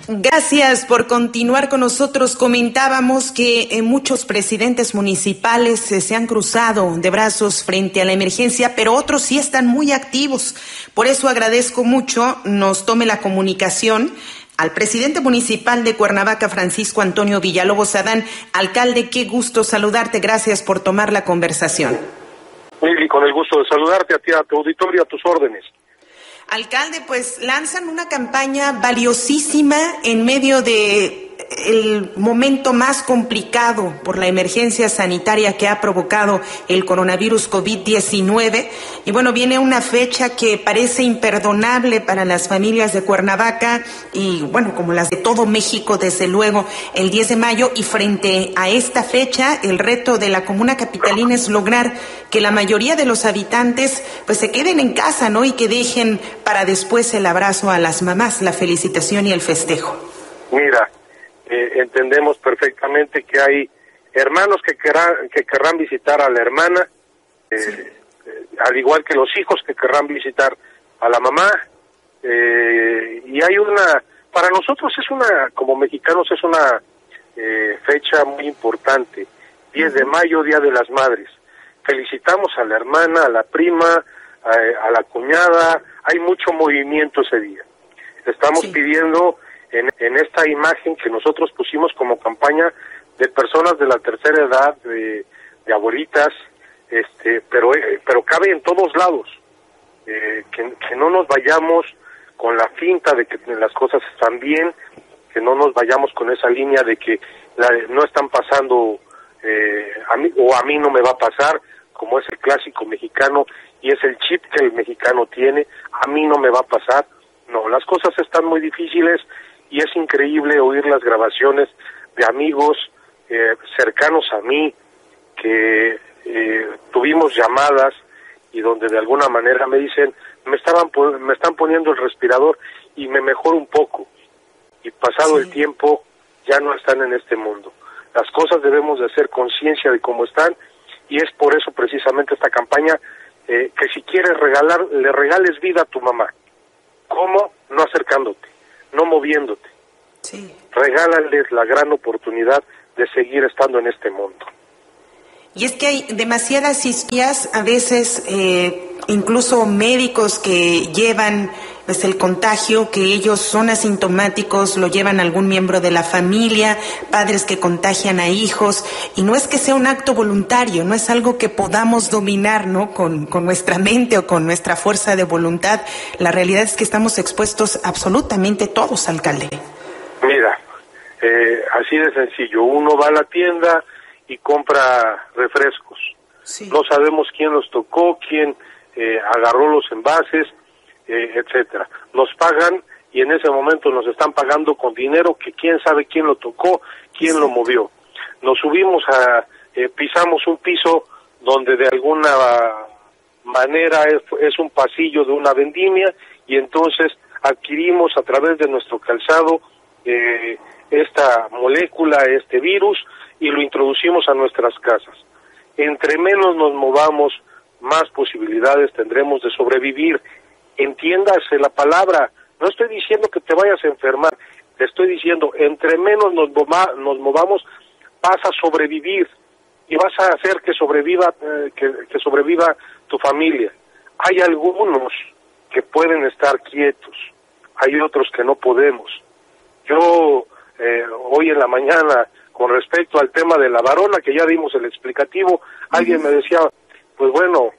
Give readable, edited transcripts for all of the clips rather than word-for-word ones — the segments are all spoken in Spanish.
Gracias por continuar con nosotros. Comentábamos que muchos presidentes municipales se han cruzado de brazos frente a la emergencia, pero otros sí están muy activos. Por eso agradezco mucho nos tome la comunicación al presidente municipal de Cuernavaca, Francisco Antonio Villalobos Adán. Alcalde, qué gusto saludarte. Gracias por tomar la conversación. Mili, con el gusto de saludarte a ti, a tu auditorio, a tus órdenes. Alcalde, pues lanzan una campaña valiosísima en medio de el momento más complicado por la emergencia sanitaria que ha provocado el coronavirus COVID-19. Y bueno, viene una fecha que parece imperdonable para las familias de Cuernavaca y bueno, como las de todo México, desde luego, el 10 de mayo. Y frente a esta fecha, el reto de la comuna capitalina es lograr que la mayoría de los habitantes pues se queden en casa, ¿no? Y que dejen para después el abrazo a las mamás, la felicitación y el festejo. Mira, entendemos perfectamente que hay hermanos que querrán visitar a la hermana, sí, al igual que los hijos que querrán visitar a la mamá, y hay para nosotros como mexicanos es una fecha muy importante, 10 de mayo, Día de las Madres. Felicitamos a la hermana, a la prima, a la cuñada, hay mucho movimiento ese día. Estamos pidiendo en esta imagen que nosotros pusimos como campaña de personas de la tercera edad, de abuelitas, pero cabe en todos lados, que no nos vayamos con la finta de que las cosas están bien, que no nos vayamos con esa línea de que no están pasando a mí no me va a pasar, como es el clásico mexicano y es el chip que el mexicano tiene, a mí no me va a pasar. No, las cosas están muy difíciles y es increíble oír las grabaciones de amigos cercanos a mí que tuvimos llamadas y donde de alguna manera me dicen, me están poniendo el respirador y me mejoro un poco, y pasado el tiempo ya no están en este mundo. Las cosas debemos de hacer conciencia de cómo están, y es por eso precisamente esta campaña, que si quieres le regales vida a tu mamá. ¿Cómo? No acercándote, no moviéndote. Sí. Regálales la gran oportunidad de seguir estando en este mundo. Y es que hay demasiadas historias, a veces incluso médicos que llevan pues el contagio, que ellos son asintomáticos, lo llevan a algún miembro de la familia, padres que contagian a hijos, y no es que sea un acto voluntario, no es algo que podamos dominar, ¿no? Con nuestra mente o con nuestra fuerza de voluntad. La realidad es que estamos expuestos absolutamente todos, alcalde. Mira, así de sencillo, uno va a la tienda y compra refrescos. Sí. No sabemos quién los tocó, quién agarró los envases, etcétera. Nos pagan y en ese momento nos están pagando con dinero que quién sabe quién lo tocó, quién lo movió. Nos subimos pisamos un piso donde de alguna manera es un pasillo de una vendimia, y entonces adquirimos a través de nuestro calzado esta molécula, este virus, y lo introducimos a nuestras casas. Entre menos nos movamos, más posibilidades tendremos de sobrevivir. Entiéndase la palabra, no estoy diciendo que te vayas a enfermar, te estoy diciendo, entre menos nos movamos, vas a sobrevivir y vas a hacer que sobreviva tu familia. Hay algunos que pueden estar quietos, hay otros que no podemos. Yo hoy en la mañana, con respecto al tema de la varona, que ya dimos el explicativo, alguien me decía, pues bueno,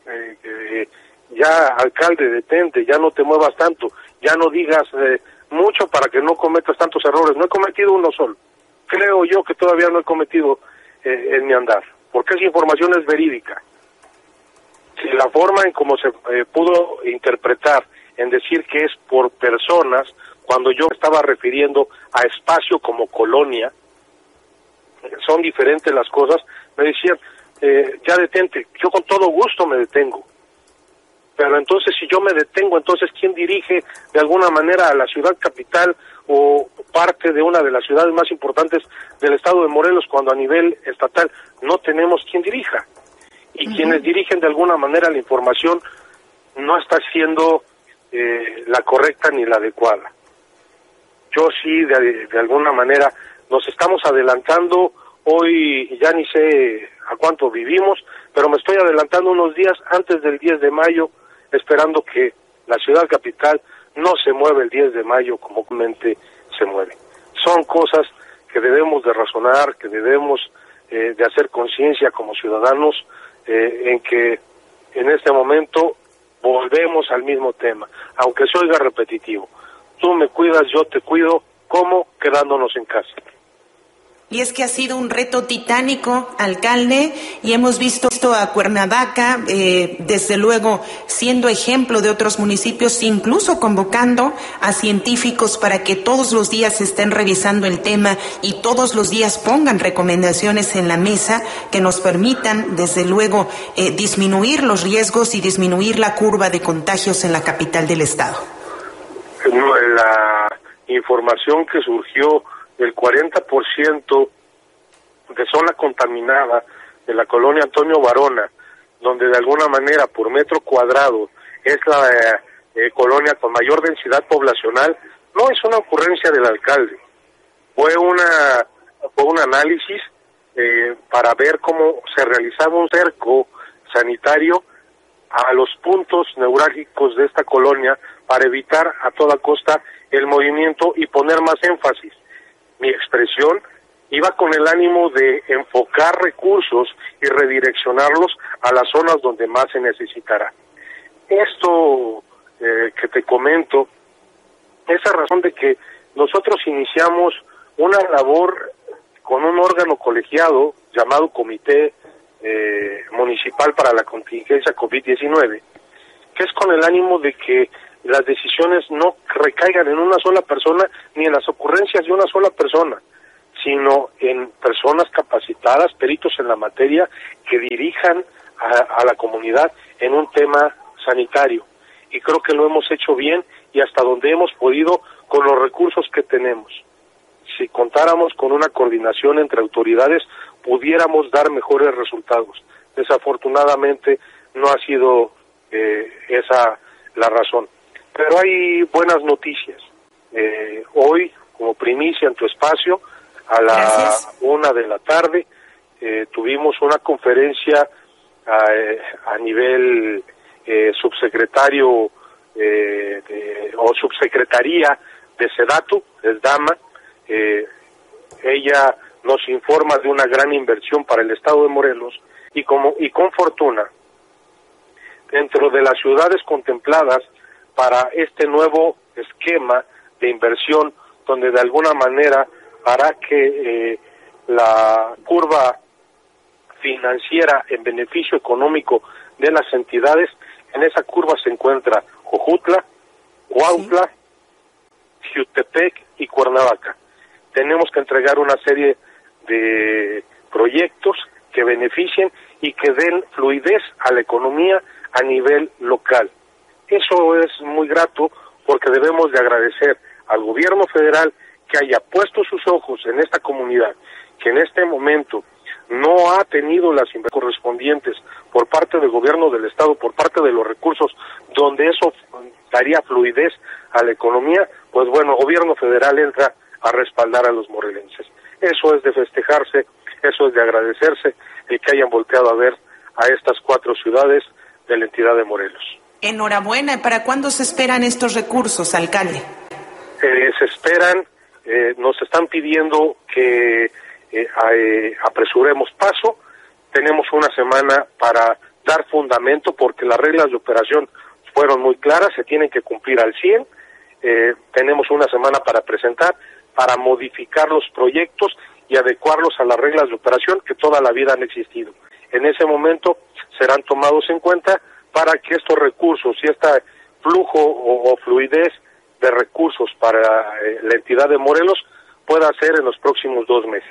ya alcalde, detente, ya no te muevas tanto, ya no digas mucho para que no cometas tantos errores. No he cometido uno solo, creo yo que todavía no he cometido en mi andar, porque esa información es verídica. Si la forma en cómo se pudo interpretar en decir que es por personas, cuando yo estaba refiriendo a espacio como colonia, son diferentes las cosas, me decían, ya detente. Yo con todo gusto me detengo, pero entonces si yo me detengo, entonces ¿quién dirige de alguna manera a la ciudad capital o parte de una de las ciudades más importantes del estado de Morelos, cuando a nivel estatal no tenemos quien dirija? Y quienes dirigen de alguna manera la información no está siendo la correcta ni la adecuada. yo sí, de alguna manera, nos estamos adelantando. Hoy ya ni sé a cuánto vivimos, pero me estoy adelantando unos días antes del 10 de mayo, esperando que la ciudad capital no se mueva el 10 de mayo como comúnmente se mueve. Son cosas que debemos de razonar, que debemos de hacer conciencia como ciudadanos, en que en este momento volvemos al mismo tema, aunque se oiga repetitivo. Tú me cuidas, yo te cuido, ¿cómo? Quedándonos en casa. Y es que ha sido un reto titánico, alcalde, y hemos visto a Cuernavaca, desde luego, siendo ejemplo de otros municipios, incluso convocando a científicos para que todos los días estén revisando el tema y todos los días pongan recomendaciones en la mesa que nos permitan, desde luego, disminuir los riesgos y disminuir la curva de contagios en la capital del estado. La información que surgió, el 40% de zona contaminada de la colonia Antonio Varona, donde de alguna manera por metro cuadrado es la colonia con mayor densidad poblacional, no es una ocurrencia del alcalde. Fue un análisis para ver cómo se realizaba un cerco sanitario a los puntos neurálgicos de esta colonia para evitar a toda costa el movimiento y poner más énfasis. Mi expresión iba con el ánimo de enfocar recursos y redireccionarlos a las zonas donde más se necesitará. Esto que te comento, esa razón de que nosotros iniciamos una labor con un órgano colegiado llamado Comité Municipal para la Contingencia COVID-19, que es con el ánimo de que las decisiones no recaigan en una sola persona ni en las ocurrencias de una sola persona, sino en personas capacitadas, peritos en la materia, que dirijan a la comunidad en un tema sanitario. Y creo que lo hemos hecho bien y hasta donde hemos podido con los recursos que tenemos. Si contáramos con una coordinación entre autoridades, pudiéramos dar mejores resultados. Desafortunadamente no ha sido esa la razón. Pero hay buenas noticias. Hoy, como primicia en tu espacio, a la 1:00 p.m, tuvimos una conferencia a nivel subsecretario o subsecretaría de SEDATU, es Dama. Ella nos informa de una gran inversión para el estado de Morelos y con fortuna, dentro de las ciudades contempladas para este nuevo esquema de inversión, donde de alguna manera hará que la curva financiera en beneficio económico de las entidades, en esa curva se encuentra Jojutla, Cuautla, Jiutepec y Cuernavaca. Tenemos que entregar una serie de proyectos que beneficien y que den fluidez a la economía a nivel local. Eso es muy grato porque debemos de agradecer al gobierno federal que haya puesto sus ojos en esta comunidad, que en este momento no ha tenido las inversiones correspondientes por parte del gobierno del estado, por parte de los recursos, donde eso daría fluidez a la economía. Pues bueno, el gobierno federal entra a respaldar a los morelenses. Eso es de festejarse, eso es de agradecerse, el que hayan volteado a ver a estas 4 ciudades de la entidad de Morelos. Enhorabuena. ¿Para cuándo se esperan estos recursos, alcalde? Se esperan, nos están pidiendo que apresuremos paso. Tenemos una semana para dar fundamento porque las reglas de operación fueron muy claras, se tienen que cumplir al 100. Tenemos una semana para presentar, para modificar los proyectos y adecuarlos a las reglas de operación que toda la vida han existido. En ese momento serán tomados en cuenta para que estos recursos y este flujo o fluidez de recursos para la entidad de Morelos pueda ser en los próximos 2 meses.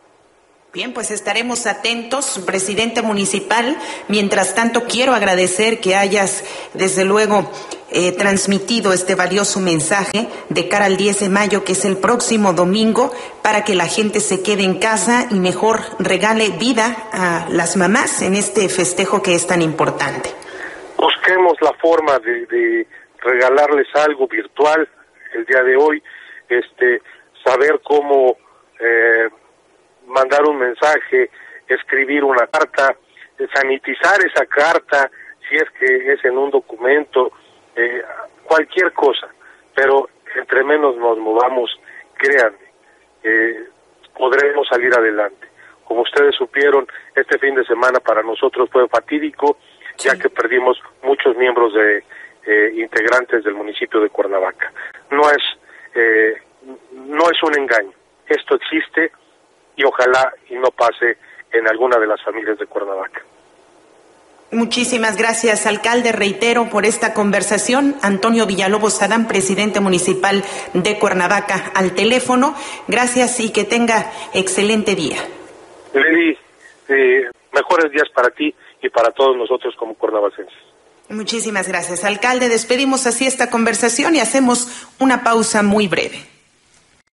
Bien, pues estaremos atentos, presidente municipal. Mientras tanto, quiero agradecer que hayas, desde luego, transmitido este valioso mensaje de cara al 10 de mayo, que es el próximo domingo, para que la gente se quede en casa y mejor regale vida a las mamás en este festejo que es tan importante. Busquemos la forma de regalarles algo virtual el día de hoy. saber cómo mandar un mensaje, escribir una carta, sanitizar esa carta, si es que es en un documento, cualquier cosa, pero entre menos nos movamos, créanme, podremos salir adelante. Como ustedes supieron, este fin de semana para nosotros fue fatídico, ya que perdimos muchos miembros de integrantes del municipio de Cuernavaca. No es un engaño, esto existe y ojalá y no pase en alguna de las familias de Cuernavaca. Muchísimas gracias, alcalde. Reitero por esta conversación. Antonio Villalobos Adán, presidente municipal de Cuernavaca, al teléfono. Gracias y que tenga excelente día. Lili, mejores días para ti y para todos nosotros como cuernavacenses. Muchísimas gracias, alcalde. Despedimos así esta conversación y hacemos una pausa muy breve.